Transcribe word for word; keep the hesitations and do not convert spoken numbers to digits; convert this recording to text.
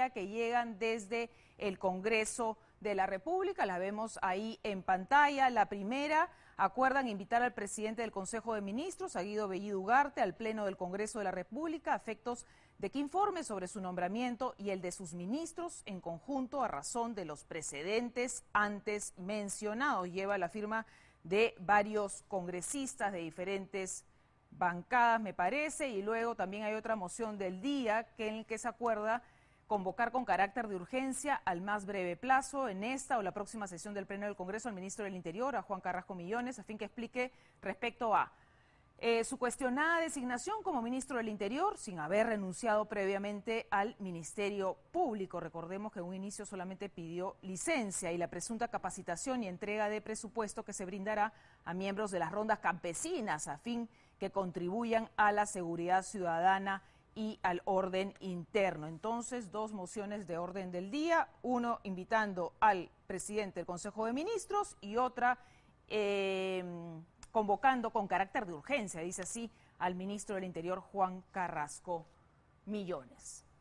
día que llegan desde el Congreso de la República. La vemos ahí en pantalla. La primera, acuerdan invitar al presidente del Consejo de Ministros, a Guido Bellido Ugarte, al Pleno del Congreso de la República, a efectos de que informe sobre su nombramiento y el de sus ministros en conjunto a razón de los precedentes antes mencionados. Lleva la firma de varios congresistas de diferentes bancadas, me parece, y luego también hay otra moción del día que en el que se acuerda convocar con carácter de urgencia al más breve plazo en esta o la próxima sesión del Pleno del Congreso al ministro del Interior, a Juan Carrasco Millones, a fin que explique respecto a eh, su cuestionada designación como ministro del Interior sin haber renunciado previamente al Ministerio Público. Recordemos que en un inicio solamente pidió licencia, y la presunta capacitación y entrega de presupuesto que se brindará a miembros de las rondas campesinas a fin que contribuyan a la seguridad ciudadana y al orden interno. Entonces, dos mociones de orden del día, uno invitando al presidente del Consejo de Ministros y otra eh, convocando con carácter de urgencia, dice así, al ministro del Interior, Juan Carrasco Millones.